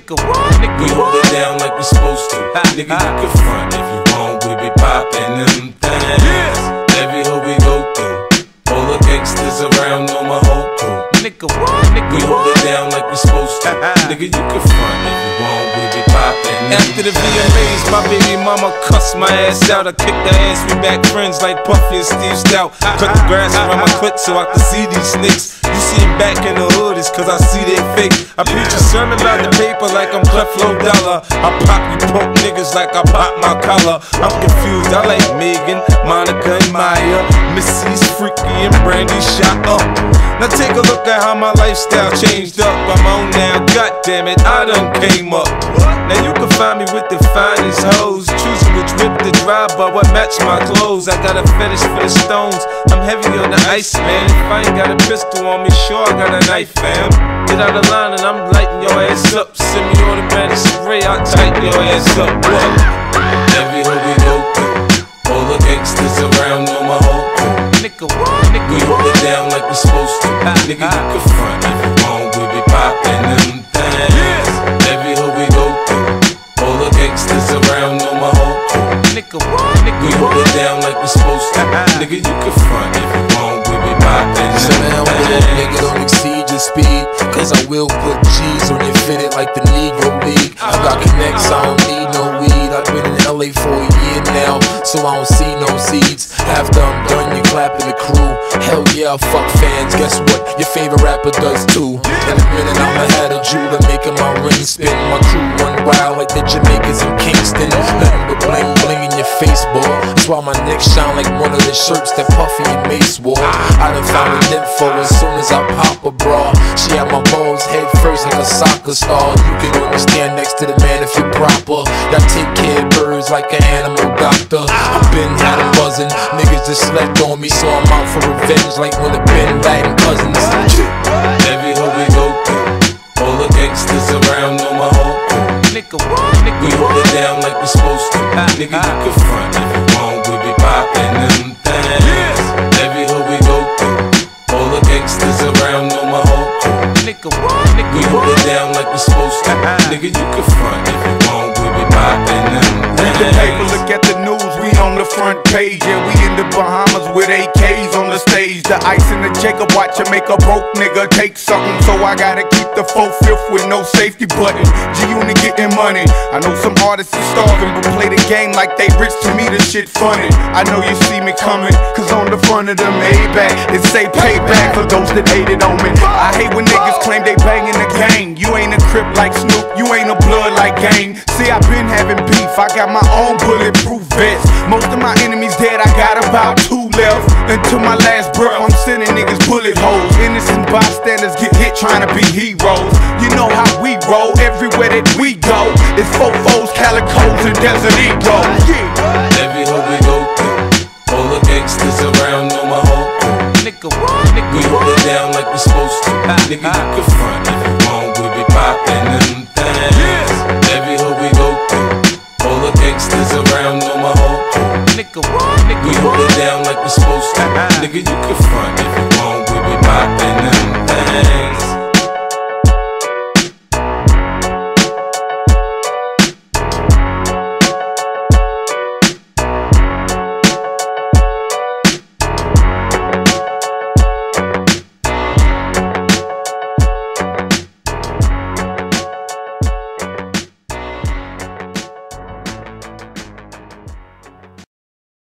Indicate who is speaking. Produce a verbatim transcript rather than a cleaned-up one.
Speaker 1: Nigga, what? Nigga, we hold it down like we supposed to. Nigga, you can front if you want. We be poppin' them things. Yes. Every hood we go through, all the gangsters around know my whole crew. Nigga, what? Nigga, we hold it down like we supposed to. Nigga, you can front if you want. We be poppin'. After the V M As, my baby mama cussed my ass out. I kicked her ass. We back friends like Puffy and Steve Stout. Cut the grass around my clip so I can see these snakes. You see him back in the hood, it's cause I see they fake. I preach a sermon about the paper like I'm Creflo Dollar. I pop you punk niggas like I pop my collar. I'm confused, I like Megan, Monica and Maya, Missy's freaky and Brandy shot up. Now take a look at how my lifestyle changed up. I'm on now, goddammit, I done came up. Now you can find me with the finest hoes, choosing which whip to drive by what match my clothes. I got a fetish for the stones, I'm heavy on the ice, man. If I ain't got a pistol on me, sure I got a knife, fam. Get out of line and I'm lighting your ass up. Semi-automatic spray, I'll tighten your ass up. What? Every hood we go through, all the gangsters around know my whole crew. Nigga, what? Nigga, we hold it down like we supposed to. Nigga, you can front if you want. We be poppin' them things. Yes. Every hood we go through, all the gangsters around know my whole crew. Nigga, what? Nigga, we hold it down like we supposed to. Nigga, you can front if you want. We be poppin' them things.
Speaker 2: Nigga, don't exceed your speed, cause I will put G's on your fitted like the Negro League. I got connects, I don't need no weed. I've been in L A for a year now, so I don't see no seeds. After I'm done, you clapping the crew. Hell yeah, fuck fans, guess what? Your favorite rapper does too. In a minute, I'ma have a jeweler making my ring spin. My crew run wild like the Jamaicans in Kingston. Nothing but bling bling in your face, boy. That's why my neck shine like one of the shirts that Puffy and Mace wore. I done found an info as soon as I pop a bra. She had my balls head first like a soccer star. You can only stand next to the man if you're proper. Y'all take care of birds like an animal doctor. I been had a buzzin', niggas just slept on me, so I'm out for revenge like one of Ben Laden cousins.
Speaker 1: Every hood we go through, all the gangsters around know my whole crew. Nigga, what? Nigga, we hold it down like we supposed to. Nigga, you can front if you want. We be poppin' them things. Yes. Every hood we go through, all the gangsters around know my whole crew. Nigga, what? Nigga, we hold it down like we supposed to. Nigga, you can front if you want. We be poppin' them things.
Speaker 3: Read the paper, look at the news, we on the front page. Yeah, we in the Bahamas with A Ks on the stage. The ice in the Jacob watch you make a broke nigga take something. So I gotta keep the four-fifth with no safety button. G-Unit getting money. I know some artists are starving, but play the game like they rich. To me, this shit funny. I know you see me coming, cause on the front of the Maybach it say payback for those that hated on me. I hate when niggas claim they bangin' the gang. You ain't a Crip like Snoop, you ain't a blood like Gang. See, I been having beef, I got my own bulletproof vest. Most of my enemies dead, I got about two left. Until my last breath, I'm sending niggas bullet holes. Innocent bystanders get hit trying to be heroes. You know how we roll, everywhere that we go. It's fofos, calicos, and Desert Eagles. Yeah.
Speaker 1: Every hood we go through, all the gangsters around know my whole crew. Nigga, what? Nigga, we hold it down like we supposed to. Nigga, you can front if you want. We be poppin' them things. Yes. Every hood we go through, all the gangsters around know my whole crew. Nigga, what? Nigga, we hold it down like we supposed to. Nigga, you can front if you want. We be poppin' them things.